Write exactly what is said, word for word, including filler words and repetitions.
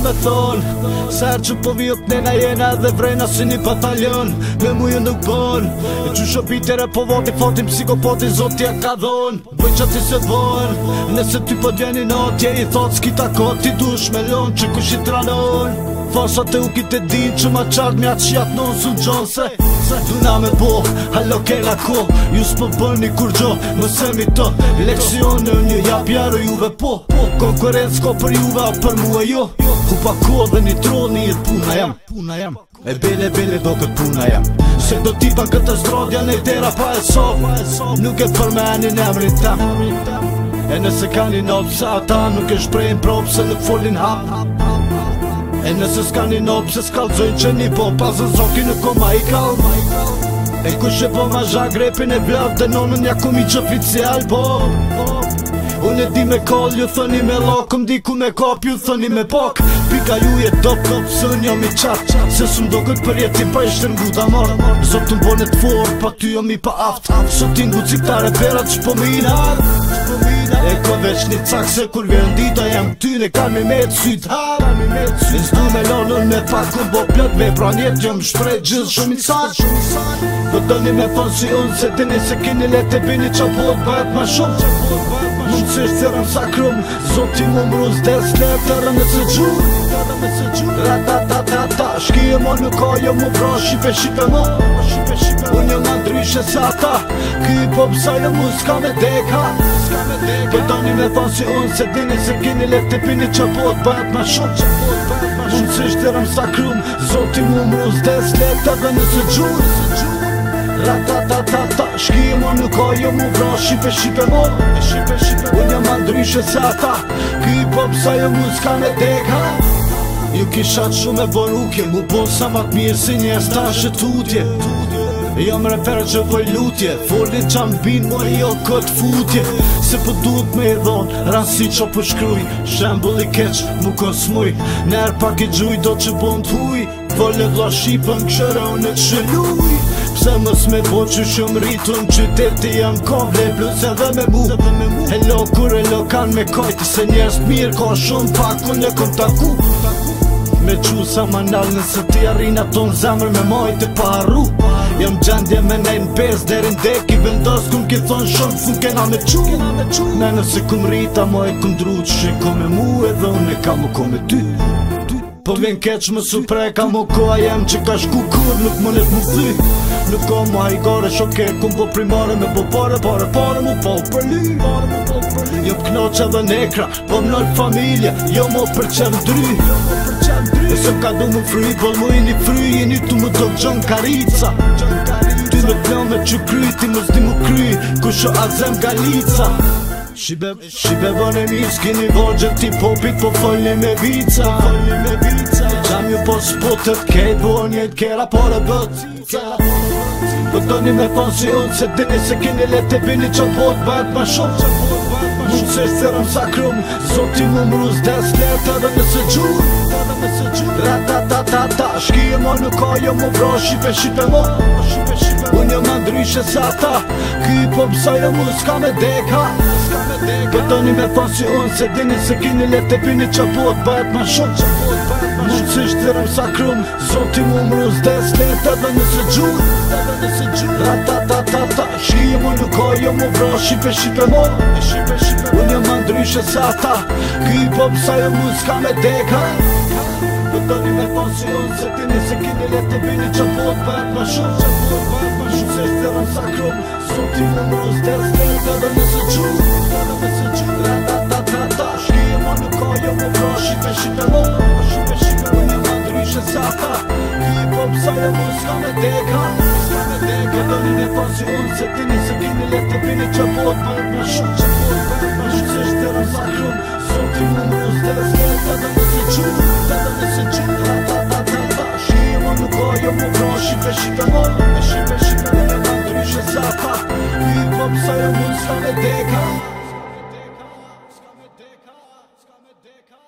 me thon Ser që po vijot nena jena dhe vrena si një batalion Me mujë nuk bon E që shopitere po voti fatin psikopati zotja ka dhon Bëj që ti se dhon Nëse ty po djeni natje i thot s'kita kot Ti dush me lon që kush i tranon Fasat e u kite din që ma qartë mja që jatë non sun gjon Se, se duna me bo, hallo kena ko Ju s'po bëni kur gjo, më semi të Leksione një jap jaro juve po Konkurenc ko për juve a për mua jo Ku pa ko dhe një tro një jetë puna jam Puna jam E bele bele do këtë puna jam Se do tipa këtë zdrodja në i tera pa e sov Nuk e përmenin emrin tem E nëse ka një nopë se ata nuk e shprejnë propë se nuk folin hap E nëse s'ka një nopë se s'kallzojnë që një po Pasën zoki nuk koma i kall E kush e po ma zhak repin e vlav Dhe nonën ja kum i që oficial po Unë e di me koll, ju thoni me lok Këm di ku me kap, ju thoni me pak Pika ju je top top, së një jam i qat Se s'm do këtë për jetin pa i shtërngu da mar Zotë më bonet fort, pa ty jam i pa aft Sot t'ingu ciktare perat që po minat E ko veç një cak se kur vjen dita jam ty ne kan me me të syt E s'du me lonën me pak ku bo plët me pra njet jam shprej gjithë shumë i saq Do doni me thonë si unë se dini se kini let e bini qa pot bëhet ma shumë Mund që është tërëm sa krum Zoti mu mruz des let të rëmë se gjur Ratatatata Shkije mo nuk ka jo mu vra Shqipe shqipe mo Unë jë nga ndryshe se ata Ki po pësa jo mu s'ka me deka Do doni me thonë si unë se dini se kini let e bini qa pot bëhet ma shumë Mund që është tërëm sa krum Zoti mu mruz des let të rëmë se gjur Ratatatata Shkije mo nuk ka jo mu vra Shqipe shqipe mo Unë jam ma ndryshe se ata Ki po pësa jo mu s'ka me deka Ju kishat shumë e borukje Mu bon sa mat mirë si njerës ta shëtutje Jam reper që voj lutje Folin qam bin mo jo këtë futje Se po duhet me i dhon Rasi që po shkruj Shembul i keq mu kosmuj Ner pak i gjuj do që bon t'huj Vole vla shqipën këshëra unë e qëlluj Pse mës me bo që shumë rritu në qyteti jam kovle plus edhe me mu Hello kur e lokan me kajti se njerës mirë ka shumë pak unë e kom taku Me qu sa ma nalë nëse ti arrin ato në zemër me majtë e paru Jam gjendje me nejnë pes derin dek i vendos kum ki thonë shumë fun kena me qu Ne nëse kum rrita ma e kum dru që shiko me mu edhe unë e ka mu ko me ty Po vjen keq më supre ka mu koha jem që ka shku kur nuk më net më thy Nuk ka mu hajgare shoke kum po primare me po pare pare pare mu po për ly Jo p'knoq edhe nekra po m'nol familje jo mo për qendry E se ka du më fry po mu i një fry i një tu më do gjon karica Ty me t'lon me që kry ti më zdi mu kry kusho azem galica Shibe, shibe bën e mirë s'kini vogje ti popit po folni me vica Gjam ju po s'potët kejt bo njët kera por e bët Po doni me thonë si unë se dini se kini let e bini që bot bëhet ma shumë Mund që është tërëm sa krum Zoti mu mruz des let edhe nëse gjur Ratatatata Shkije mo nuk ka jo mu vra Shqipe shqipe mo Unë jë nga ndryshe se ata Ki po pësa jo mu s'ka me deka Po doni me thonë si unë se dini se kini let e bini qa bot bëhet ma shumë Mund që është tërëm sa krum Zoti mu mruz des let edhe nëse gjur Ratatatata Shkije mo nuk ka jo mu vra Shqipe shqipe mo Unë jë nga ndryshe se ata Ki po pësa jo mu s'ka me deka Po doni me thonë si unë se dini se kini let e bini qa bot bëhet ma shumë Mund që është tërëm sa krum Zoti mu mruz des let edhe nëse gjur Ratatatata Shkije mo nuk ka jo mu vra Shqipe shqipe mo Unë jë nga ndryshe se ata Ki po pësa jo mu s'ka me deka Po doni me thonë si unë se dini se kini let e bini qa bot bëhet ma shumë Mund që është tërëm sa krum Zoti mu mruz des let edhe nëse gjur Ratatatata Shkije mo nuk ka jo mu vra Shqipe shqipe mo Unë jë nga ndryshe se ata Ki po pësa jo mu s'ka me deka Ska me deka, ska me deka